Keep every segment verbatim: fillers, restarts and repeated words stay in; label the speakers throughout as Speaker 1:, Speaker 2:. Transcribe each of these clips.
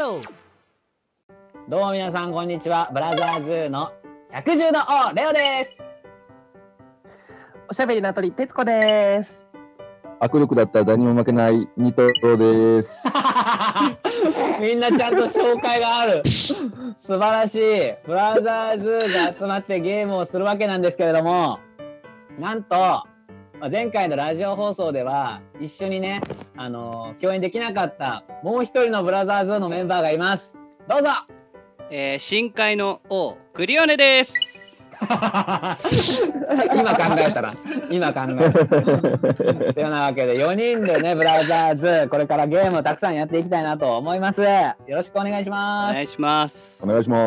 Speaker 1: ろう。どうも皆さんこんにちは。ブラザーズの百獣の王レオです。
Speaker 2: おしゃべりな鳥徹子です。
Speaker 3: 握力だったら誰にも負けないニトロです。
Speaker 1: みんなちゃんと紹介がある。素晴らしい。ブラザーズが集まってゲームをするわけなんですけれども、なんと前回のラジオ放送では一緒にね、あのー、共演できなかったもう一人のブラザーズのメンバーがいます。どうぞ。
Speaker 4: えー、深海の王クリオネです。
Speaker 1: 今考えたら今考えたらというなわけでよにんでね、ブラザーズこれからゲームをたくさんやっていきたいなと思います。よろしくお願いします。
Speaker 4: お願いします。
Speaker 3: お願いします、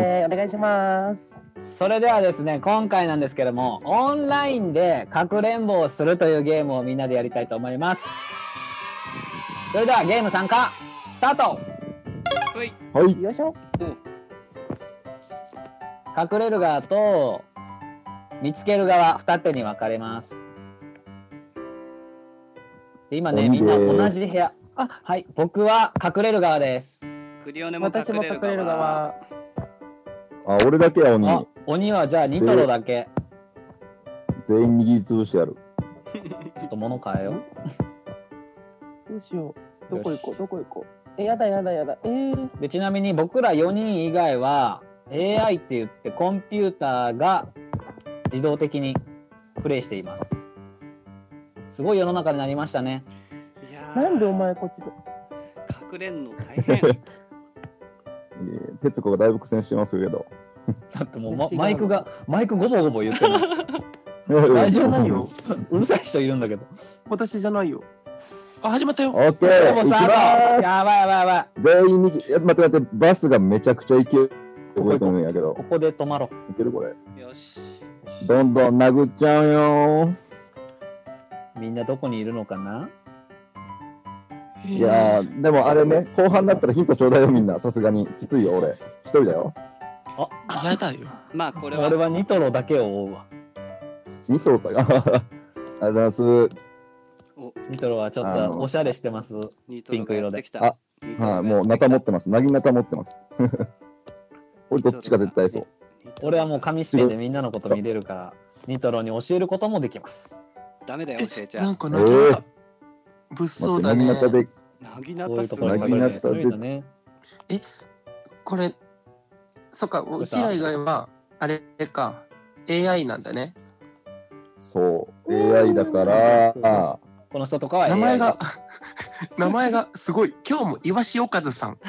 Speaker 2: えー、お願いします。
Speaker 1: それではですね、今回なんですけども、オンラインでかくれんぼをするというゲームをみんなでやりたいと思います。それではゲーム参加スタート。
Speaker 4: はい、
Speaker 3: はい、
Speaker 2: よいしょ。
Speaker 1: 隠れる側と見つける側二手に分かれます。で今ね、みんな同じ部屋。あ、はい、僕は隠れる側です。
Speaker 4: クリオネも隠
Speaker 2: 私も
Speaker 4: れる
Speaker 2: 隠れる側。
Speaker 3: あ、俺だけや鬼。
Speaker 1: あ、鬼はじゃあニトロだけ。
Speaker 3: 全員右潰してやる。
Speaker 1: ちょっと物変えよう。
Speaker 2: どうしよう。どこ行こう、どこ行こう。え、やだやだやだ。えー、
Speaker 1: でちなみに僕らよにん以外は エーアイ って言ってコンピューターが自動的にプレイしています。すごい世の中になりましたね。
Speaker 4: いや
Speaker 2: なんでお前こっちで。
Speaker 4: 隠れんの大変。
Speaker 3: 徹子がだいぶ苦戦してますけど。
Speaker 1: だってもう、ま、マイクがマイクゴボゴボ言ってる。大丈夫
Speaker 2: ないよ。
Speaker 1: うるさい人いるんだけど。
Speaker 2: 私じゃないよ。あ、始まったよ。
Speaker 3: オッケー、
Speaker 1: でもさ、
Speaker 3: 行きます。
Speaker 1: やばいやばいやばい。
Speaker 3: 全員に、待って待って、バスがめちゃくちゃ勢い覚えてるんやけど。
Speaker 1: ここで止まろ
Speaker 3: いけるこれ。
Speaker 4: よし。
Speaker 3: どんどん殴っちゃうよー。
Speaker 1: みんなどこにいるのかな。
Speaker 3: いやー、でもあれね、後半だったらヒントちょうだいよみんな。さすがにきついよ俺。一人だよ。
Speaker 1: あ、
Speaker 2: やだよ。
Speaker 4: まあこれは
Speaker 1: 俺はニトロだけを追うわ。
Speaker 3: ニトロか。ありがとうございます。
Speaker 1: ニトロはちょっ
Speaker 3: あの
Speaker 1: とおしゃれしてます。
Speaker 4: ニトロ
Speaker 1: ピンク色で
Speaker 4: がやってきた。
Speaker 3: あ
Speaker 4: ニトロがやってきた
Speaker 3: はい、もうナタ持ってます。なぎナタ持ってます。俺どっちか絶対そう。
Speaker 1: 俺はもう紙視点でみんなのこと見れるからニトロに教えることもできます。
Speaker 4: ダメだよ教えちゃう。
Speaker 2: なんか
Speaker 3: え
Speaker 2: なんか、
Speaker 3: ー、
Speaker 2: 物騒
Speaker 3: 待って、
Speaker 2: だね。
Speaker 3: なぎナタで。
Speaker 4: なぎな
Speaker 1: こういう
Speaker 4: たすごい。
Speaker 1: ところに隠れてするんだね。
Speaker 2: これ、そっか、
Speaker 1: うした
Speaker 2: うちら以外は、あれか、エーアイ なんだね。
Speaker 3: そう、エーアイ だから、
Speaker 1: この人とかは エーアイ
Speaker 2: 名前が
Speaker 1: です。、
Speaker 2: 名前がすごい。今日もイワシオカズさん。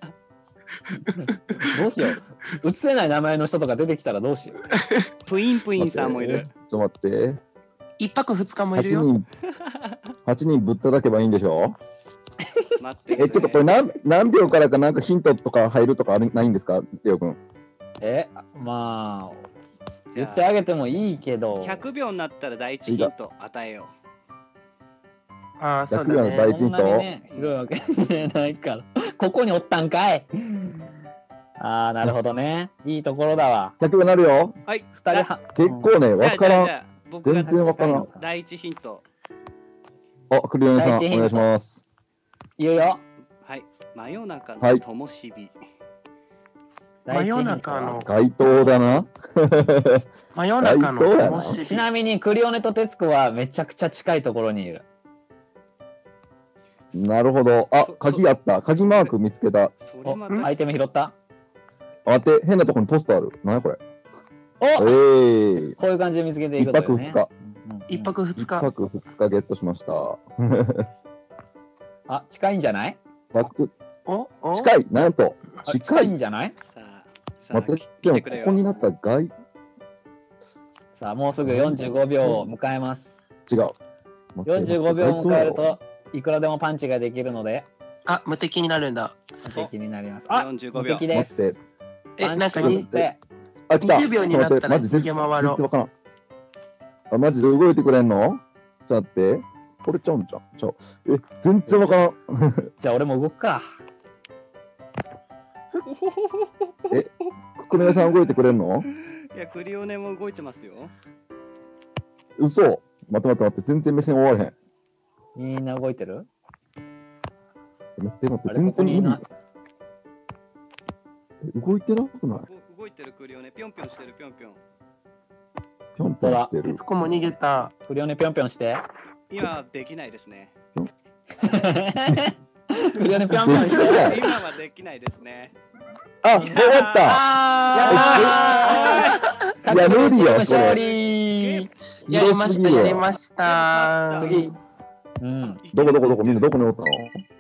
Speaker 1: どうしよう。映せない名前の人とか出てきたらどうしよう。
Speaker 4: プインプインさんもいる。
Speaker 3: ちょっと待って。
Speaker 2: 一泊二日もいる
Speaker 3: 8
Speaker 2: よ。
Speaker 3: 人、はちにんぶったたけばいいんでしょ。
Speaker 4: 待って、ね。
Speaker 3: え、ちょっとこれ何何秒からかなんかヒントとか入るとかあるないんですか、レオくん。
Speaker 1: え、まあ言ってあげてもいいけど。
Speaker 4: ひゃくびょうになったら第一ヒント与えよ
Speaker 2: ああ、そう
Speaker 3: ひゃくびょう
Speaker 2: だね。
Speaker 3: の第一
Speaker 1: そんなにね、広いわけじゃないから。ここにおったんかい。ああ、なるほどね。いいところだわ。
Speaker 3: ひゃくびょうなるよ。
Speaker 4: う。はい。
Speaker 1: 二人は。
Speaker 3: 結構ね、
Speaker 4: じゃ
Speaker 3: わからん。
Speaker 4: あじゃあじゃあ僕が
Speaker 3: 全然わからん。
Speaker 4: 第一ヒント。
Speaker 3: あ、クリオネさん、お
Speaker 1: 第一ヒント
Speaker 3: 願いします。
Speaker 1: 言うよ。
Speaker 4: はい。真夜中の
Speaker 3: はい
Speaker 4: 灯火。
Speaker 2: 真夜中の、
Speaker 3: 街灯だな。
Speaker 2: 真夜中の
Speaker 3: 街灯やな
Speaker 2: 灯火
Speaker 1: ちなみにクリオネとテツコはめちゃくちゃ近いところにいる。
Speaker 3: なるほど。あ、鍵あった。鍵マーク見つけた。
Speaker 1: お、
Speaker 4: それまた
Speaker 1: アイテム拾った。
Speaker 3: 待って、変なとこにポストある。何やこれ。
Speaker 1: お、
Speaker 3: えー、
Speaker 1: こういう感じで見つけてい
Speaker 3: 一
Speaker 1: くというね。
Speaker 3: 泊二日。
Speaker 1: うん
Speaker 2: 一泊二
Speaker 3: 一
Speaker 2: 日。
Speaker 3: 泊二日ゲットしました。
Speaker 1: あ、近いんじゃない？
Speaker 3: 泊
Speaker 2: おお
Speaker 3: 近い、なんと。
Speaker 1: あ
Speaker 3: 近
Speaker 1: 近い
Speaker 3: い。
Speaker 1: んじゃない？
Speaker 4: さあ、さあ
Speaker 3: 待って、
Speaker 4: 来
Speaker 3: でも
Speaker 4: てくれよ。
Speaker 3: ここになったら外、
Speaker 1: さあ、もうすぐよんじゅうごびょうを迎えます。
Speaker 3: 違う。待って
Speaker 1: よんじゅうごびょうを迎える。
Speaker 3: 待って
Speaker 1: といくらでもパンチができるので
Speaker 2: あ、無敵になるんだ。
Speaker 1: 無敵になります。あ、
Speaker 4: よんじゅうご
Speaker 1: 無
Speaker 4: びょう。
Speaker 1: 敵です。
Speaker 2: え、なんかに
Speaker 1: パンチを打って
Speaker 3: あ、来た。
Speaker 2: にじゅうびょうになったら
Speaker 3: ちょっと待ってマジ
Speaker 2: 逃げ回ろう
Speaker 3: 全然わからん。あ、マジで動いてくれんの？ちょっと待って。これちゃうんちゃうちゃう。え、全然わからん。
Speaker 1: じゃあ俺も動くか。
Speaker 3: え、ククネさん動いてくれんの？
Speaker 4: いや、クリオネも動いてますよ。
Speaker 3: 嘘。待って待って待って、全然目線終われへん。
Speaker 1: みんな動いてる？
Speaker 3: 待って待って、
Speaker 1: あれ
Speaker 3: 全然無理
Speaker 1: ここにいない。
Speaker 3: 動いてなくない？
Speaker 4: お動いてるクリオネ、ぴょんぴょんしてる、ぴょんぴょん。
Speaker 3: ぴょんぴょんしてる
Speaker 2: いつ。こも逃げた。
Speaker 1: クリオネぴょんぴょんして。
Speaker 4: 今はできないですね。
Speaker 1: クリオネぴょんぴょんして。
Speaker 4: 今はできないですね。
Speaker 3: あ、終わった
Speaker 1: あー
Speaker 3: いや無理よこ
Speaker 1: 勝
Speaker 3: れ。
Speaker 1: 利。
Speaker 2: やりました、やりま
Speaker 3: し
Speaker 2: した。
Speaker 1: 次。うん。
Speaker 3: どこどこどこみんなどこにおったの？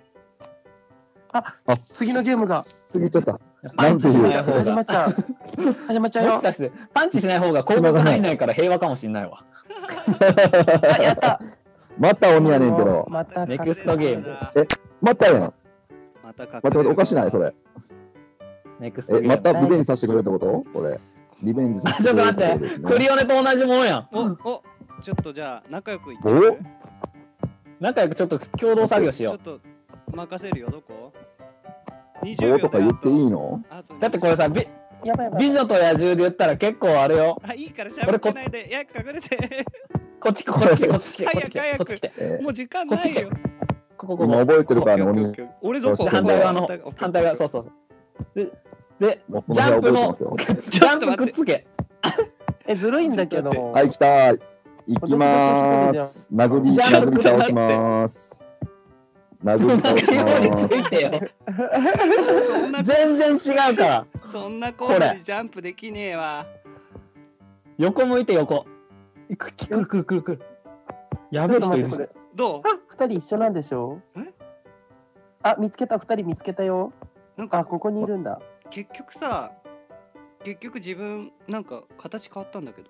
Speaker 2: 次のゲームが
Speaker 3: 次行っちゃった。
Speaker 1: パンチしない方
Speaker 2: 始ま
Speaker 1: が
Speaker 2: っちゃう。始まっちゃうよ。
Speaker 1: もしかしてパンチしない方が広告入んないから平和かもしんないわ。
Speaker 2: あ、やった。
Speaker 3: また鬼やねんけど。
Speaker 2: また
Speaker 1: ネクストゲーム
Speaker 3: またやん。
Speaker 4: またか
Speaker 3: 待って待って、おかしないそれ。
Speaker 1: ネクスト
Speaker 3: え、
Speaker 1: ゲーム。
Speaker 3: またリベンジさせてくれるってことこれ。リベンジさせて
Speaker 1: ちょっ
Speaker 3: くれ
Speaker 1: と待って、
Speaker 3: るってことですね。
Speaker 1: クリオネと同じもんやん。
Speaker 4: おおちょっとじゃあ仲良くいってみる
Speaker 1: 仲良くちょっと共同作業しよ
Speaker 4: ちょっと任せるよ、どこ ?にじゅう
Speaker 3: 棒
Speaker 4: 秒
Speaker 3: とか言っていいの？
Speaker 4: あと
Speaker 1: う。だってこれさ、美
Speaker 2: やばいやばい。
Speaker 1: 美女と野獣で言ったら結構あれよ。
Speaker 4: あ、いいから喋ってないで。いや、隠れて。
Speaker 1: こっち来こっち来てこっち来てこっち来て
Speaker 4: 早く
Speaker 1: こっち来て。
Speaker 3: え
Speaker 4: もう時間
Speaker 1: こっち来て
Speaker 4: ないよ。
Speaker 1: ここここ。
Speaker 3: 今覚えてるからね、鬼。
Speaker 4: オッケーオッケーオッケー俺どこ
Speaker 3: よし
Speaker 1: 反対側の
Speaker 4: オッケーオッケー
Speaker 1: 反対側そうそう。でで
Speaker 3: もうこの部屋
Speaker 1: ジャンプの
Speaker 3: 覚えてますよ。
Speaker 1: ジャンプくっつけ。
Speaker 2: え、ずるいんだけど。
Speaker 3: はい、来たー。行きまーす。殴り、
Speaker 1: ジャンプ
Speaker 3: 殴り倒します。殴り倒し
Speaker 1: 後ろに
Speaker 3: ます。
Speaker 1: ついてよ。
Speaker 4: そんな
Speaker 1: 全然違うから。
Speaker 4: そんなコールにジャンプできねえわ。
Speaker 1: 横向いて横。くくるくるくるくる。やべえ人いるし。
Speaker 4: どう
Speaker 2: 二人一緒なんでしょ？
Speaker 4: え
Speaker 2: あ、見つけた、二人見つけたよ。
Speaker 4: なん
Speaker 2: あ、
Speaker 4: か
Speaker 2: ここにいるんだ。
Speaker 4: 結局さ、結局自分なんか形変わったんだけど。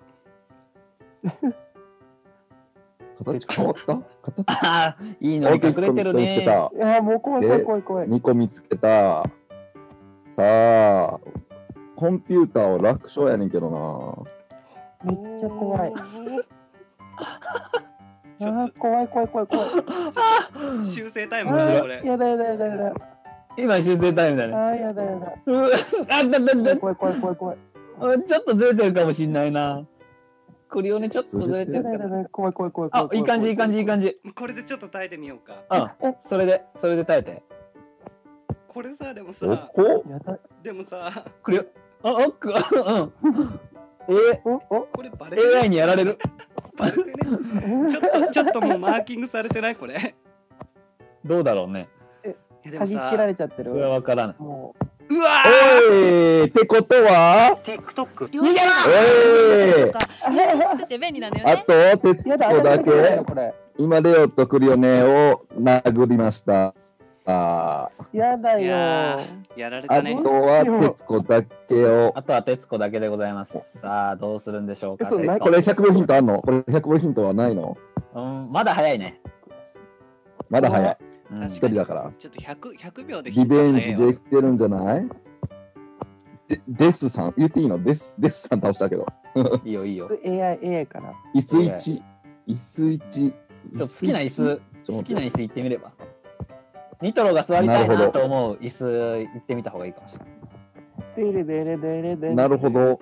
Speaker 3: 形変わった形
Speaker 1: ああ、いいのに隠れてる
Speaker 3: 見つけ
Speaker 1: ね。
Speaker 3: た。
Speaker 2: いや、もう怖い怖い怖い怖い。
Speaker 3: にこ見つけた。さあ、コンピューターを楽勝やねんけどな。
Speaker 2: めっちゃ怖い。
Speaker 4: ちょっ
Speaker 2: あー、怖い怖い怖い怖い。
Speaker 4: と修正タイムだねこれ。
Speaker 2: やだやだやだやだ。
Speaker 1: 今修正タイムだ
Speaker 2: あ
Speaker 1: ね。
Speaker 2: ー、やだやだ。
Speaker 1: うわあだだだ
Speaker 2: 怖い怖い怖い怖い。
Speaker 1: ちょっとずれてるかもしんないな。クリオネちょっとずれて
Speaker 2: や
Speaker 1: るかな。
Speaker 2: だやだやだ。怖い怖い怖い怖い。
Speaker 1: あ、いい感じいい感じいい感じ。
Speaker 4: これでちょっと耐えてみようか。
Speaker 1: うん。それでそれで耐えて。
Speaker 4: これさでも
Speaker 3: お
Speaker 4: さ
Speaker 3: こ
Speaker 2: やだ。
Speaker 4: でもさ
Speaker 1: クリオあおっくうん。え
Speaker 2: おお。
Speaker 4: これバレてる
Speaker 1: エーアイ にやられる。
Speaker 4: バレてね。ちょっとちょっともうマーキングされてないこれ。
Speaker 1: どうだろうね。
Speaker 4: いやでも
Speaker 2: 鍵つ
Speaker 4: さ
Speaker 2: けられちゃってる。
Speaker 1: それはわからない。
Speaker 2: も
Speaker 4: うわ
Speaker 3: おいってことは
Speaker 4: TikTok
Speaker 1: 逃げろ
Speaker 3: おい
Speaker 5: 持ってて便利なのよね。
Speaker 3: あと、
Speaker 2: う。
Speaker 3: 徹
Speaker 2: やだ、
Speaker 3: 子だ
Speaker 2: 私だけ
Speaker 3: け、
Speaker 2: これ。
Speaker 3: 今レオとクリオネを殴りました。あ
Speaker 2: やだ
Speaker 4: いや
Speaker 2: よ。
Speaker 4: ーやられ
Speaker 3: あ
Speaker 4: たね。
Speaker 3: とは徹子だけを。
Speaker 1: あとは徹子だけでございます。さあどうするんでしょうか。
Speaker 2: えそうない
Speaker 3: これひゃくびょうヒントあんのこれひゃくびょうヒントはないの
Speaker 1: うんまだ早いね。
Speaker 3: まだ早い。
Speaker 1: うん
Speaker 4: 確
Speaker 3: 一人だから。
Speaker 4: ちょっとひゃく、ひゃくびょうで
Speaker 3: リベンジ
Speaker 4: ヒント早いわ
Speaker 3: できてるんじゃないでデスさん、言っていいのデス、デスさん倒したけど。
Speaker 1: いいよいいよ。
Speaker 2: エーアイ、エーアイ かな。
Speaker 3: 椅子いち、椅子いち。
Speaker 1: ちょっと好きな椅子、好きな椅
Speaker 3: 子。
Speaker 1: 子行ってみれば。ニトロが座りたいなと思う椅子行ってみた方がいいかもしれない。
Speaker 3: なるほど。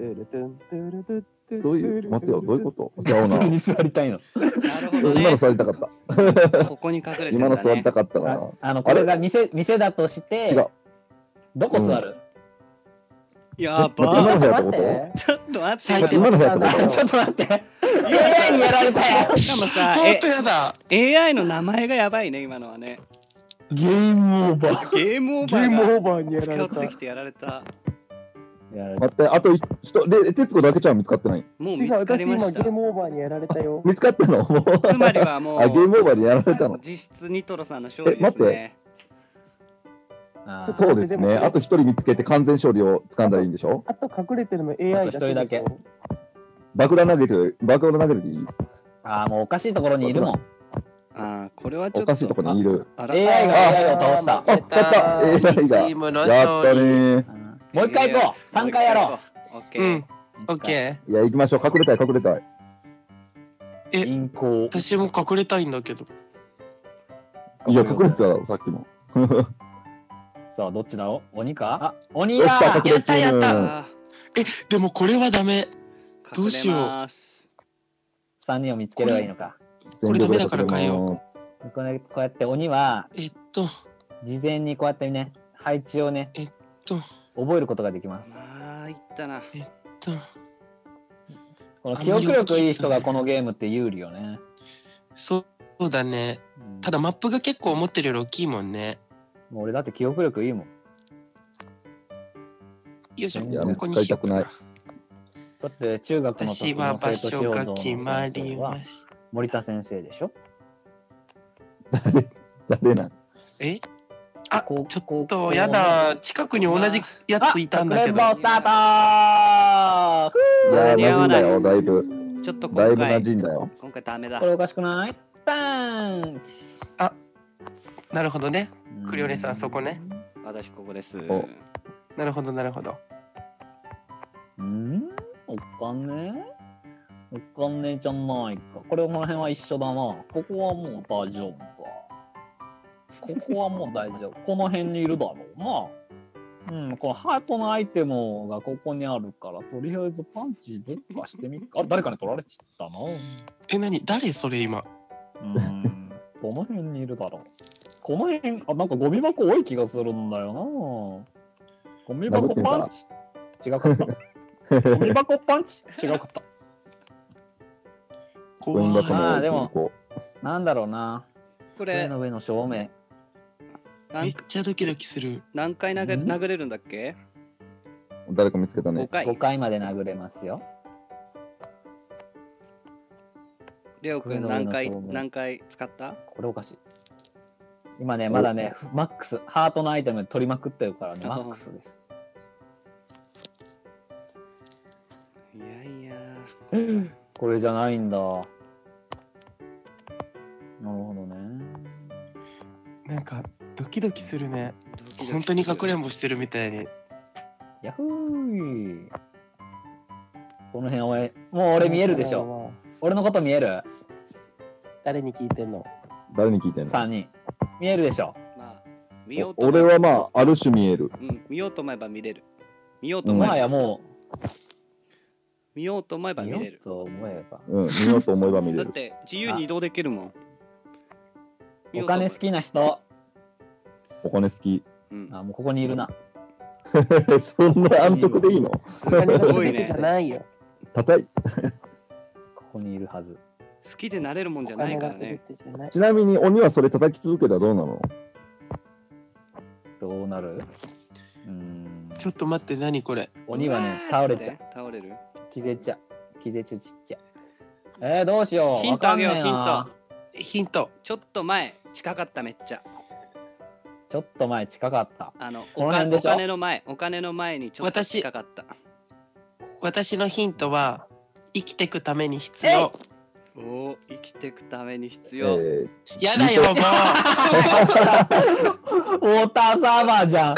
Speaker 3: どういう、待ってよ、どういうことじゃあな。
Speaker 1: 普通に座りたいの。
Speaker 4: なるほどね
Speaker 3: 今の。座りたかった。
Speaker 4: ここに隠れてるんだね。
Speaker 3: 今の座りたかったか
Speaker 1: あ
Speaker 3: な。
Speaker 1: あのこれが店店だとして
Speaker 3: 違う。
Speaker 1: どこ座る？
Speaker 4: や
Speaker 3: 待って今の
Speaker 4: ば
Speaker 3: 部屋ってこと
Speaker 4: ちょっと待って
Speaker 3: 待って今の部屋ってこと
Speaker 1: あちょっと待って。エーアイ にやられたよ。
Speaker 4: しかもさ、
Speaker 2: 本
Speaker 4: え
Speaker 2: 当やだ。
Speaker 4: エーアイ の名前がやばいね今のはね。
Speaker 1: ゲームオーバー。
Speaker 4: ゲームオー
Speaker 2: ゲーム
Speaker 4: バー
Speaker 2: オーバーにやら
Speaker 4: が
Speaker 2: れた。
Speaker 4: 近寄ってきてやられた。
Speaker 1: やられ
Speaker 3: 待って、あと人、で、徹子だけちゃん見つかってない。
Speaker 2: 違う、
Speaker 4: もう見つか
Speaker 2: 私今
Speaker 4: りました
Speaker 2: ゲー。ムオーバーにやられたよ。
Speaker 3: 見つかったのもう。
Speaker 4: つまりはもう
Speaker 3: あ、ゲームオーバーでやられたの。
Speaker 4: 実質ニトロさんの勝利です
Speaker 3: え
Speaker 4: ね。
Speaker 1: あー
Speaker 2: ちょっと
Speaker 3: そうですね。あと一人見つけて完全勝利を掴んだらいいんでしょ
Speaker 2: あと隠れてるの エーアイ
Speaker 1: あと一人だけ
Speaker 2: だけでしょ。
Speaker 3: 爆弾投げてる、爆弾投げていい
Speaker 1: あーもうおかしいところにいるもん。
Speaker 4: ああ、これはちょっと。
Speaker 3: おかしいところにいる。
Speaker 4: あら
Speaker 1: エーアイ が エーアイ を倒した。
Speaker 3: あ、やった !エーアイ が。
Speaker 2: チームの
Speaker 3: やった
Speaker 2: 勝利。
Speaker 3: ね
Speaker 1: うんもう一回行こう。三回やろ
Speaker 4: う。オッケー。
Speaker 2: うん、オッケ
Speaker 3: いや、行きましょう。隠れたい、隠れたい。
Speaker 2: え
Speaker 1: 銀行
Speaker 2: ー。。私も隠れたいんだけど。
Speaker 3: いや、隠れてたよ、さっきの。
Speaker 1: さあどっちだろう？鬼か？あ鬼
Speaker 3: よっしゃ、
Speaker 1: だ。
Speaker 3: 隠れチーム。
Speaker 2: やったや
Speaker 4: あ
Speaker 2: え、でもこれはダメ。
Speaker 4: ー
Speaker 2: どうしよう
Speaker 4: 隠れます
Speaker 1: 三人を見つければいいのか。
Speaker 3: 全力で
Speaker 2: これダメだから変えよう
Speaker 3: 隠れます
Speaker 1: これこうやって鬼は
Speaker 2: えっと、
Speaker 1: 事前にこうやってね配置をね
Speaker 2: えっと、
Speaker 1: 覚えることができます。
Speaker 4: ああ、いったな。
Speaker 6: えっと、
Speaker 1: この記憶力いい人がこのゲームって有利よね。
Speaker 6: そうだね。
Speaker 1: うん
Speaker 6: ただマップが結構思ってるより大きいもんね。
Speaker 1: もう俺だって記憶力いいもん。
Speaker 6: よいしょ、
Speaker 1: いや
Speaker 6: ここに
Speaker 3: 使いたくない。
Speaker 1: だって中学の時
Speaker 6: 私は場
Speaker 1: の生徒指
Speaker 6: 所が
Speaker 1: 導の
Speaker 6: 決ま
Speaker 1: 先生は
Speaker 6: りまし
Speaker 1: 森田先生でしょ。
Speaker 3: 誰誰なん？
Speaker 6: えあ、
Speaker 1: こう
Speaker 6: ちょ
Speaker 1: こう
Speaker 6: っとやだ。近くに同じやついたんだけど。
Speaker 1: あ、かくれんぼスタートー。
Speaker 3: いや、馴
Speaker 4: 間に合わない
Speaker 3: 染んだよ、だいぶ。
Speaker 4: ちょっと
Speaker 3: だいぶ馴
Speaker 4: 今回、
Speaker 3: 染んだよ。
Speaker 4: 今回ダメだ
Speaker 1: こ。れおかしくない？パーン。
Speaker 6: なるほどね。クリオネさんそこね。
Speaker 4: 私ここです。
Speaker 3: お
Speaker 6: なるほどなるほど。
Speaker 1: うん？お金？お金じゃないか。これこの辺は一緒だな。ここはもう大丈夫だ。ここはもう大丈夫。この辺にいるだろうな。うん、このハートのアイテムがここにあるから、とりあえずパンチどっかしてみっか。あれ、誰かに取られちったな。
Speaker 6: え、なに誰それ今。
Speaker 1: うん、どの辺にいるだろう。この辺、あ、なんかゴミ箱多い気がするんだよな。ゴミ箱パンチ。違かった。ゴミ箱パンチ。違かった。
Speaker 3: コイン箱の
Speaker 1: まあでも
Speaker 3: こ
Speaker 1: なんだろうな。
Speaker 4: これ
Speaker 1: 机の上の照明。
Speaker 6: めっ
Speaker 4: 何
Speaker 6: ちゃドキドキする。
Speaker 4: 何回投げ
Speaker 1: ん
Speaker 4: 殴れるんだっけ？
Speaker 3: う誰か見つけた
Speaker 4: ご
Speaker 3: ね。
Speaker 4: かい
Speaker 1: ご。かいまで殴れますよ。
Speaker 4: レオくん
Speaker 1: 机の上
Speaker 4: 何回
Speaker 1: の照明
Speaker 4: 何回使った？
Speaker 1: これおかしい。今ね、まだね、マックス、ハートのアイテム取りまくってるからね、
Speaker 4: あ
Speaker 1: マックスです。
Speaker 4: いやいや。
Speaker 1: これじゃないんだ。なるほどね。
Speaker 6: なんかドキドキするね。
Speaker 4: ドキドキする
Speaker 6: 本当にかくれんぼしてるみたいに。
Speaker 1: ヤフー。この辺俺、もう俺見えるでしょ。俺のこと見える？
Speaker 2: 誰に聞いてんの？
Speaker 3: 誰に聞いてんの？
Speaker 1: さんにん。見えるでしょ。
Speaker 4: まあ見ようと
Speaker 3: お俺はまあ、ある種見える。
Speaker 4: うん、見ようと思えば見れる。見ようと
Speaker 3: うん
Speaker 4: 思えば、
Speaker 1: まあやも
Speaker 4: 見ようと思えば
Speaker 1: う、
Speaker 4: 見れる。
Speaker 1: 見ようと思えば。
Speaker 3: うん、見ようと思えば見れる。
Speaker 4: だって自由に移動できるもん。見ようと思えば
Speaker 1: お金好きな人。
Speaker 3: お金好き。
Speaker 4: うん、
Speaker 1: あ、もうここにいるな。
Speaker 3: そんな安直でいいの？
Speaker 4: す
Speaker 2: お金が
Speaker 4: ごい
Speaker 2: 全てじゃ
Speaker 4: ね。
Speaker 2: ないよ。
Speaker 3: 叩い。
Speaker 1: ここにいるはず。
Speaker 4: 好きでなれるもんじゃ
Speaker 2: お
Speaker 4: ない
Speaker 2: 金が全
Speaker 4: からね。
Speaker 2: てじゃない。
Speaker 3: ちなみに鬼はそれ叩き続けたらどうなの？
Speaker 1: どうなる？うーん。
Speaker 6: ちょっと待って、何これ。
Speaker 1: 鬼はね、
Speaker 4: うわー
Speaker 1: 倒れちゃう
Speaker 4: つって。倒れる。
Speaker 1: 気絶ちゃう。気絶ちっちゃう。えー、どうしよう。
Speaker 4: ヒントあげよう
Speaker 1: わかんねえな
Speaker 6: ヒント。
Speaker 4: ちょっと前近かっためっちゃ。
Speaker 1: ちょっと前近かった。
Speaker 4: あの
Speaker 1: この
Speaker 4: おかお
Speaker 1: 辺でしょ
Speaker 4: 金の前お金の前にちょっと
Speaker 6: 私
Speaker 4: 近かった。
Speaker 6: 私のヒントは生きていくために必
Speaker 1: えい
Speaker 6: 要。
Speaker 4: おお生きていくために必
Speaker 3: え
Speaker 4: 要。
Speaker 3: ー、
Speaker 6: やだよもう。
Speaker 1: ウォーターサーバーじゃん。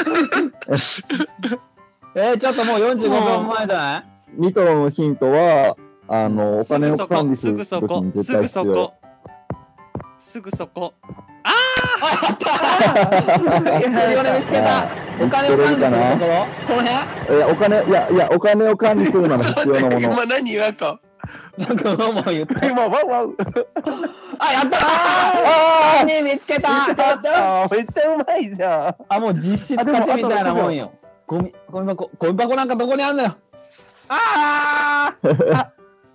Speaker 1: えー、ちょっともうよんじゅうごびょうまえじゃない？
Speaker 3: ニトロのヒントは、あの、お
Speaker 4: すぐ
Speaker 3: 金を
Speaker 4: そこす
Speaker 3: 管理する
Speaker 4: ぐそこ
Speaker 3: ときに絶
Speaker 4: すぐそ
Speaker 3: 対必要。
Speaker 4: こすぐそこ。
Speaker 1: クリオネ見つけた。お金を管理するところ？この辺？
Speaker 3: いや、お金、いや、いや、お金を管理するなら必要なもの。
Speaker 6: 今何言わんか。
Speaker 1: なんかもう言った。
Speaker 2: 今ワンワン。
Speaker 1: あ、やったー！に見つけた。
Speaker 2: あーめっちゃうまいじゃん。
Speaker 1: あ、もう実質勝ちみたいなもんよ。ゴミ、ゴミ箱、ゴミ箱なんかどこにあんのよ。ああ。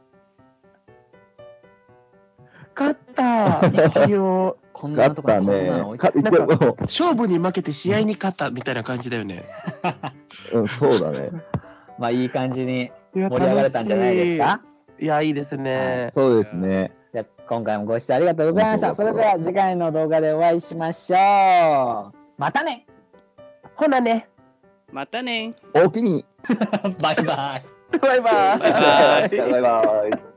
Speaker 2: 勝った。一応。
Speaker 1: こんな
Speaker 3: 勝った
Speaker 1: とこにこんなの
Speaker 3: ね
Speaker 1: 置い。て
Speaker 3: かでも
Speaker 6: 勝負に負けて試合に勝ったみたいな感じだよね。
Speaker 3: うん、そうだね。
Speaker 1: まあいい感じに
Speaker 2: いや
Speaker 1: 盛り上がれたんじゃないですか。
Speaker 2: いや、いいですね。
Speaker 3: そうですね。
Speaker 1: じゃあ今回もご視聴ありがとうございました。それでは次回の動画でお会いしましょう。またね。
Speaker 2: ほなね。
Speaker 4: またね。
Speaker 3: おおきに。
Speaker 1: バイバイ。
Speaker 2: バイバイ。
Speaker 4: バイバイ
Speaker 3: バイバイ。